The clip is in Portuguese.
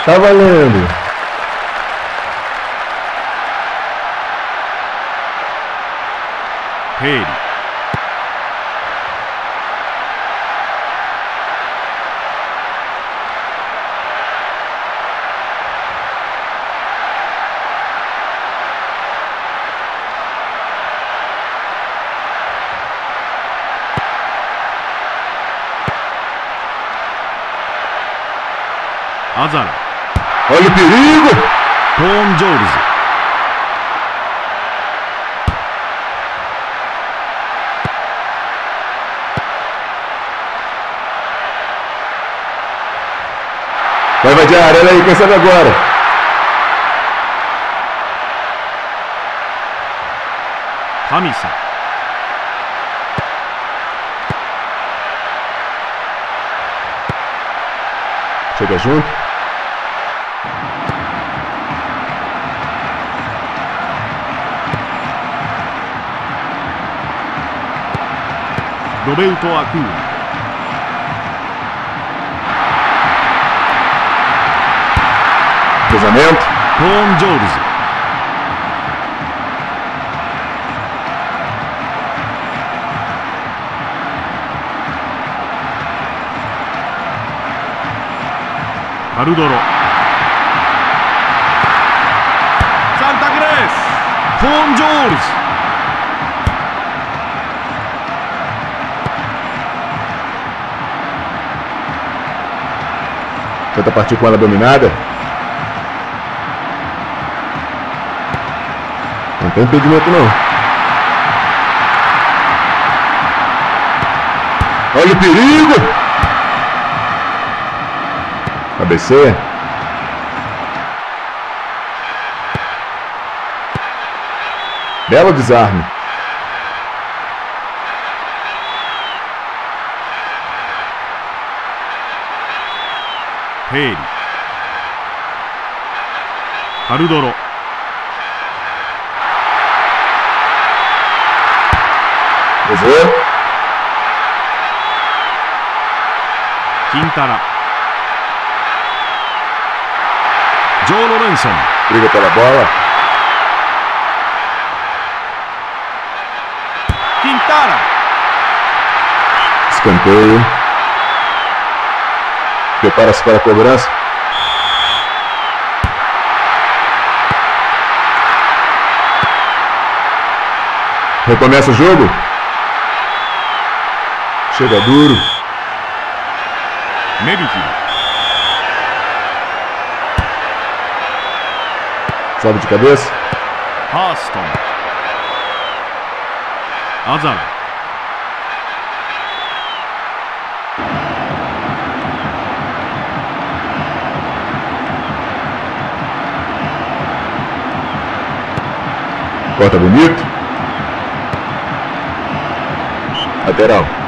Tá valendo. Peire. Azara. Olha o perigo! Tom Jones. Vai invadir a área, olha aí, quem sabe agora? Kamisa. Chega junto. Roberto Acuna. Cruzamento. Tom Jones. Cardoro. Santa Cruz. Tom Jones. Tenta partir com ela dominada. Não tem impedimento não. Olha o perigo! Cabeceia. Belo desarme. Peire. Cardoro. Cruzou. Quintana. Joe Lorenzo. Briga pela bola. Quintana. Escanteio. Prepara-se para a cobrança. Recomeça o jogo. Chega duro. Merigi. Sobe de cabeça. Hurston. Azara. Corta bonito. Lateral.